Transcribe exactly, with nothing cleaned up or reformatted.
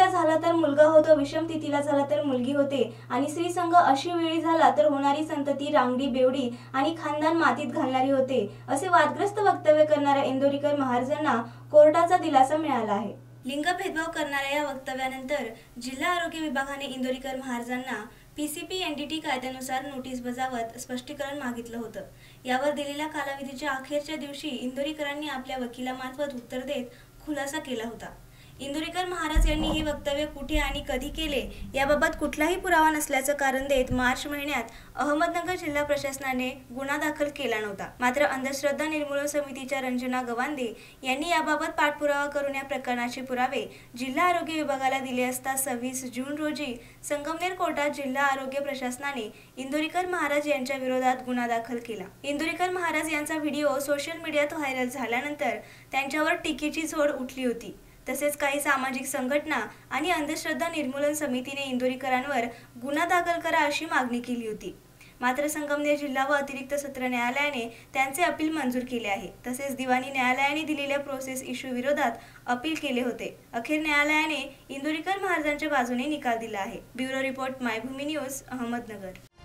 तिथीला झाला तर मुलगा होतो, विषम तिथीला झाला तर मुलगी होते आणि स्त्रीसंग अशी वेळी झाला तर होणारी संतती रांगडी बेवडी आणि खानदान मातीत घालणारी होते, असे वादग्रस्त वक्तव्य करणाऱ्या इंदोरीकर महाराजांना कोर्टाचा दिलासा मिळाला आहे। लिंग भेदभाव करणाऱ्या या वक्तव्यानंतर जिल्हा आरोग्य विभागाने इंदोरीकर महाराजांना पीसीपी एनडीटी कायद्यानुसार नोटीस बजावत स्पष्टीकरण मागितलं होतं। यावर दिलेल्या कालावधीच्या अखेरच्या दिवशी इंदोरीकरांनी आपल्या वकिलामार्फत उत्तर देत खुलासा केला होता। इंदोरीकर महाराज यांनी हे वक्तव्य कुठे आणि कधी केले याबाबत कुठलाही पुरावा नसल्याचं कारण देत मार्च महिन्यात अहमदनगर जिल्हा प्रशासनाने गुन्हा दाखल केला नव्हता। मात्र अंधश्रद्धा निर्मूलन समितीच्या रंजना गवांदे यांनी याबाबत पाठपुरावा करून या प्रकरणाचे पुरावे जिल्हा आरोग्य विभागाला दिले असता सव्वीस जून रोजी संगमनेर कोर्टात जिल्हा आरोग्य प्रशासनाने इंदोरीकर महाराज यांच्या विरोधात गुन्हा दाखल केला। इंदोरीकर महाराज यांचा व्हिडिओ सोशल मीडियात व्हायरल झाल्यानंतर त्यांच्यावर टीकेची झोड उठली होती। तसेच काही सामाजिक संघटना आणि अंधश्रद्धा निर्मूलन समितीने इंदोरीकरांवर गुन्हा दाखल करा अशी मागणी केली होती। मात्र संगमनेर जिल्हा व अतिरिक्त सत्र न्यायालयाने त्यांचे अपील मंजूर केले आहे। तसेच दिवाणी न्यायालयाने दिलेल्या प्रोसेस इश्यू विरोधात अपील केले होते। अखेर न्यायालयाने इंदोरीकर महाराजांच्या बाजूने निकाल दिला आहे। Bureau report Maybhumi news, Ahmednagar.